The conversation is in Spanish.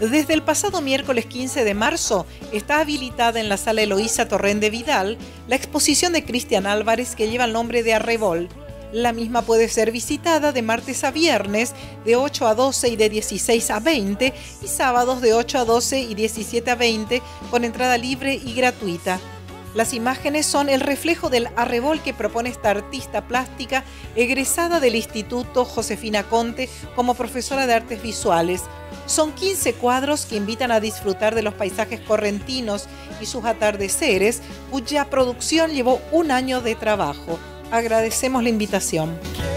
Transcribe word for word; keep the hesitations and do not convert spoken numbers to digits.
Desde el pasado miércoles quince de marzo está habilitada en la Sala Eloísa Torrén de Vidal la exposición de Cristian Álvarez que lleva el nombre de Arrebol. La misma puede ser visitada de martes a viernes de ocho a doce y de dieciséis a veinte y sábados de ocho a doce y diecisiete a veinte con entrada libre y gratuita. Las imágenes son el reflejo del arrebol que propone esta artista plástica egresada del Instituto Josefina Conte como profesora de artes visuales. Son quince cuadros que invitan a disfrutar de los paisajes correntinos y sus atardeceres, cuya producción llevó un año de trabajo. Agradecemos la invitación.